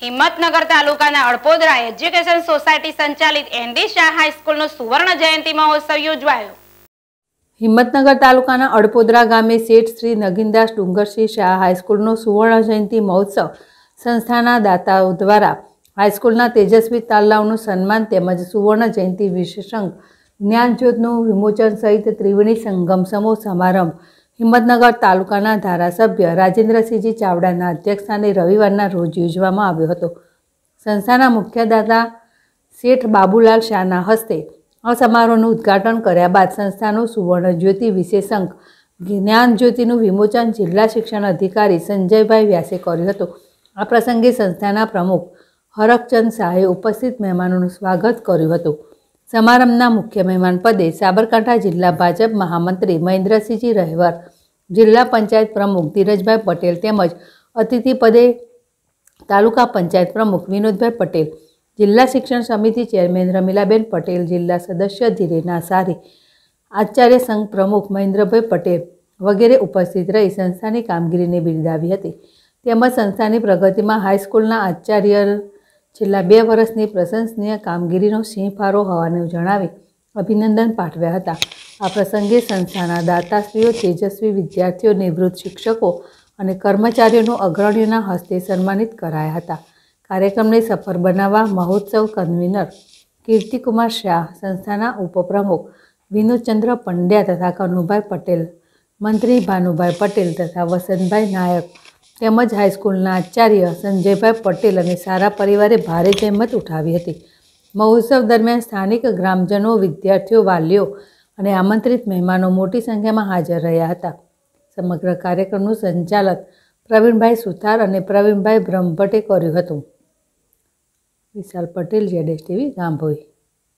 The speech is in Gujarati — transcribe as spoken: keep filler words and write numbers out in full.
હિંમતનગર તાલુકાના અડપોદરા એજ્યુકેશન સોસાયટી સંચાલિત એન.ડ હાઈસ્કૂલનો સુવર્ણ જયંતિ મહોત્સવ યોજાયો। હિંમતનગર તાલુકાના અડપોદરા ગામે શેઠ શ્રી નગીનદાસ ડુંગરસિંહ શાહ હાઈસ્કૂલનો સુવર્ણ જયંતિ મહોત્સવ સંસ્થાના દાતાઓ દ્વારા હાઈસ્કૂલના તેજસ્વી તાલાઓનું સન્માન તેમજ સુવર્ણ જયંતિ વિશેષંગ જ્ઞાનજ્યોતનું વિમોચન સહિત ત્રિવેણી સંગમ સમૂહ સમારંભ હિંમતનગર તાલુકાના ધારાસભ્ય રાજેન્દ્રસિંહજી ચાવડાના અધ્યક્ષસ્થાને રવિવારના રોજ યોજવામાં આવ્યો હતો। સંસ્થાના મુખ્ય દાતા શેઠ બાબુલાલ શાહના હસ્તે આ સમારોહનું ઉદ્ઘાટન કર્યા બાદ સંસ્થાનું સુવર્ણ જ્યોતિ વિશેષંગ જ્ઞાન જ્યોતિનું વિમોચન જિલ્લા શિક્ષણ અધિકારી સંજયભાઈ વ્યાસે કર્યું હતું। આ પ્રસંગે સંસ્થાના પ્રમુખ હરકચંદ શાહે ઉપસ્થિત મહેમાનોનું સ્વાગત કર્યું હતું। સમારંભના મુખ્ય મહેમાન પદે સાબરકાંઠા જિલ્લા ભાજપ મહામંત્રી મહેન્દ્રસિંહજી રહેવર, જિલ્લા પંચાયત પ્રમુખ ધીરજભાઈ પટેલ તેમજ અતિથિ પદે તાલુકા પંચાયત પ્રમુખ વિનોદભાઈ પટેલ, જિલ્લા શિક્ષણ સમિતિ ચેરમેન રમીલાબેન પટેલ, જિલ્લા સદસ્ય ધીરેના સારી, આચાર્ય સંઘ પ્રમુખ મહેન્દ્રભાઈ પટેલ વગેરે ઉપસ્થિત રહી સંસ્થાની કામગીરીને બિરદાવી હતી। તેમજ સંસ્થાની પ્રગતિમાં હાઈસ્કૂલના આચાર્ય છેલ્લા બે વર્ષની પ્રશંસનીય કામગીરીનો સિંહફાળો હોવાનું જણાવી અભિનંદન પાઠવ્યા હતા। આ પ્રસંગે સંસ્થાના દાતાશ્રીઓ, તેજસ્વી વિદ્યાર્થીઓ, નિવૃત્ત શિક્ષકો અને કર્મચારીઓનું અગ્રણીઓના હસ્તે સન્માનિત કરાયા હતા। કાર્યક્રમને સફળ બનાવવા મહોત્સવ કન્વીનર કીર્તિકુમાર શાહ, સંસ્થાના ઉપપ્રમુખ વિનોદચંદ્ર પંડ્યા તથા કનુભાઈ પટેલ, મંત્રી ભાનુભાઈ પટેલ તથા વસંતભાઈ નાયક તેમજ હાઈસ્કૂલના આચાર્ય સંજયભાઈ પટેલ અને સારા પરિવારે ભારે જહેમત ઉઠાવી હતી। મહોત્સવ દરમિયાન સ્થાનિક ગ્રામજનો, વિદ્યાર્થીઓ, વાલીઓ અને આમંત્રિત મહેમાનો મોટી સંખ્યામાં હાજર રહ્યા હતા। સમગ્ર કાર્યક્રમનું સંચાલન પ્રવીણભાઈ સુથાર અને પ્રવીણભાઈ બ્રહ્મભટ્ટે કર્યું હતું। Vishal Patel, Z S T V, Gambhoi.